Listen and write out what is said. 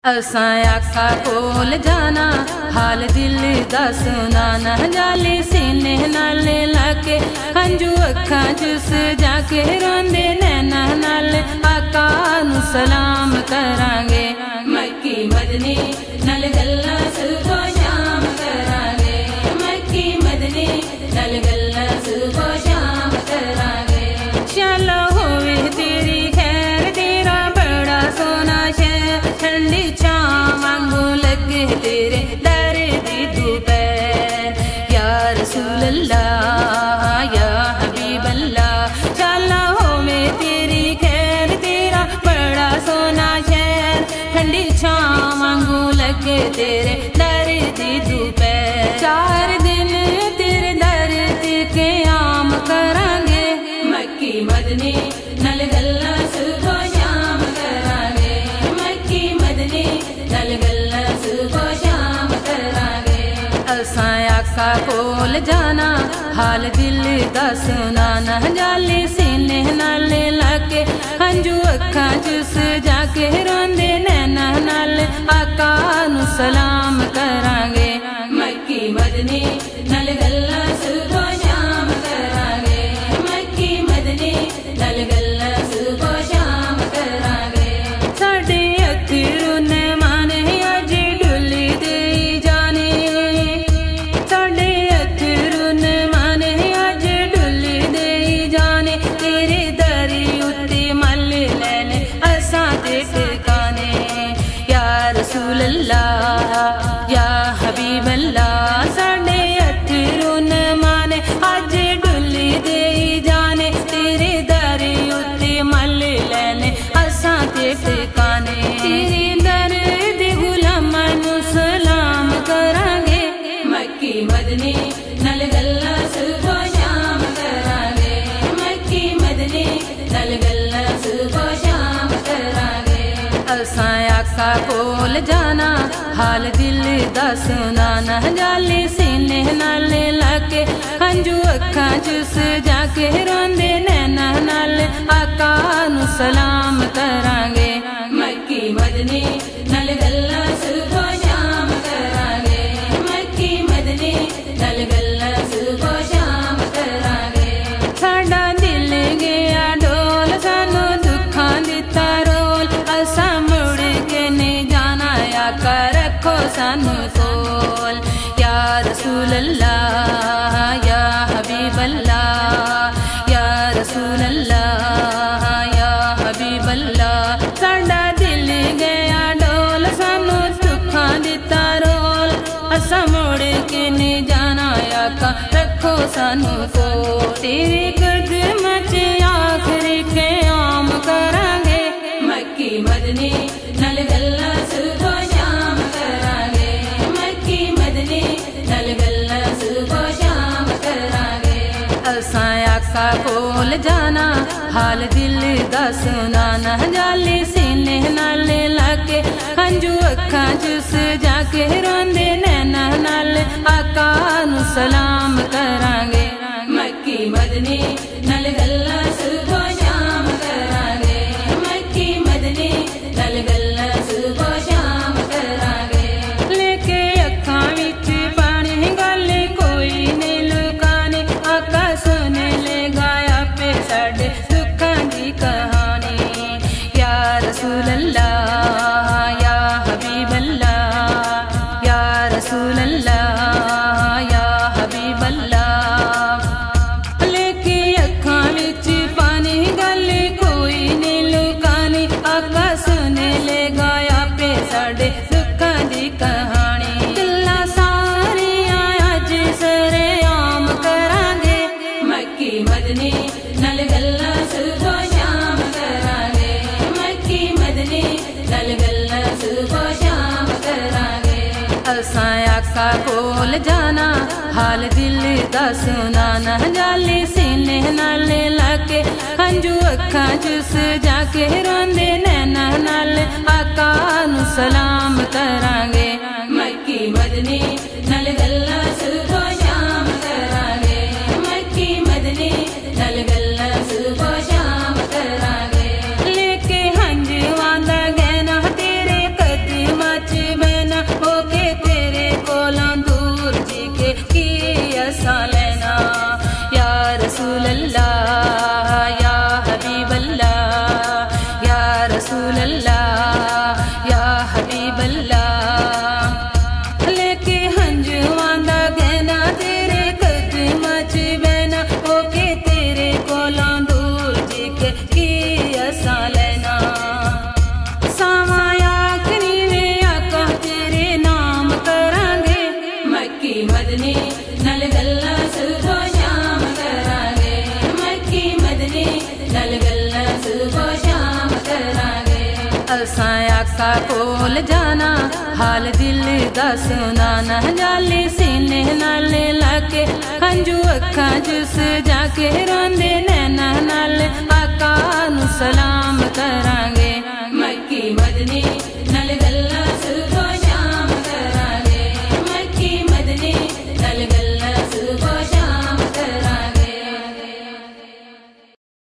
असां आखा कोल जाना हाल दिल दा सुनाना जाली सीने नाल लाके हंजू अखां जुस जाके रोंदे नैना नाल आका नू सलाम करांगे। मक्की मदनी नाल गल्लां सुबह शाम करांगे। मक्की मदनी नाल गल्लां सुबह शाम करांगे। चलो होवे तेरी खैर तेरा बड़ा सोना शहर ठंडी छां वांगू लगे तेरे दर दी दोपहर। या रसूल अल्लाह या हबीब अल्लाह चलो होवे तेरी खैर तेरा बड़ा सोना शहर ठंडी छां वांगू लगे तेरे दर दी दोपहर। 4 दिन तेरे दर ते क़याम करांगे। मक्की मदनी नाल गल्लां सुबह शाम करांगे। मक्की मदनी नाल गल्लां सुबह शाम करांगे। असां आका कोल जाना हाल दिल दा सुनाना जाली सीने नाल लाके हंजू अखां जुस जाके रोंदे नैना नाल आका नू सलाम करांगे। मक्की मदनी नाल गल्लां सुबह शाम करांगे। मक्की मदनी नाल गल्लां सुबह शाम करांगे। साडे अखिरों ने माने अज डुली दे जाने। साडे अखिरों ने माने अज डुली दे जाने। तेरे दर उत्ते मल लैने असां दे ठिकाने। या रसूल अल्लाह या हबीब अल्लाह साडे अखिरों ने माने अज डुली दे जाने। तेरे दर उत्ते मल लैने असां दे ठिकाने। तेरे दर दे गुलामां नू सलाम करांगे। मक्की मदनी नाल गल्लां सुबह शाम करांगे। मक्की मदनी नाल गल्लां सुबह शाम करांगे। असां आका कोल जाना हाल दिल दा सुनाना जाली सीने नाल लाके हंजू अखां जुस जाके रोंदे नैना नाल आका नू सलाम करांगे। मक्की मदनी नाल गल्लां सुबह शाम करांगे। मक्की मदनी नाल गल्लां सुबह शाम करांगे। साडा दिल गया डोल सानू दुखां दिता रोल असां मुड़ के नहीं जाना आका रखो सानू कोल। या रसूल अल्लाह या हबीब अल्लाह या रसूल अल्लाह या हबीब अल्लाह साडा दिल गया डोल सानू दुखां दिता रोल असां मुड़ के नहीं जाना आका रखो सानू कोल। तेरे कदमां च आखिरी क़याम करांगे। मक्की मदनी नाल गल्लां सुबह शाम करांगे। मक्की मदनी नाल गल्लां सुबह शाम करांगे। असां आका कोल जाना हाल दिल दा सुनाना जाली सीने नाल लाके हंजू अखां जुस जाके रोंदे नैना नाल आका नू सलाम करांगे। मक्की मदनी नाल गल्लां सुबह शाम करांगे। मक्की मदनी नाल गल्लां सुबह शाम करांगे। लेके अखां विच पानी गल कोई नहीं लुकाने आका सुन लेगा आपे साडे दुखां दी कहानी। या रसूल अल्लाह या हबीब अल्लाह या रसूल अल्लाह या हबीब अल्लाह। लेके अखां विच पानी गल कोई नहीं लुकानी आका सुन लेगा आपे साडे दुखां दी कहानी। गल्लां सारियां अज सरेआम करांगे। मक्की मदनी नाल गल्लां सुबह शाम करांगे। मक्की मदनी नाल गल्लां सुबह शाम करांगे। असां आका कोल जाना हाल दिल दा सुनाना जाली सीने नाल लाके हंजू अखां जुस जाके रोंदे नैना नाल आका नू सलाम करांगे। मक्की मदनी नाल गल्लां सुबह शाम करांगे। मक्की मदनी नाल गल्लां सुबह शाम करांगे। लेके हंजवां दा गहना तेरे कदम आका कोल जाना हाल दिल दा सुनाना जाली सीने नाल लाके हंजू अखा जुस जाके रोंदे नैना नाल आका नू सलाम करांगे मक्की मदनी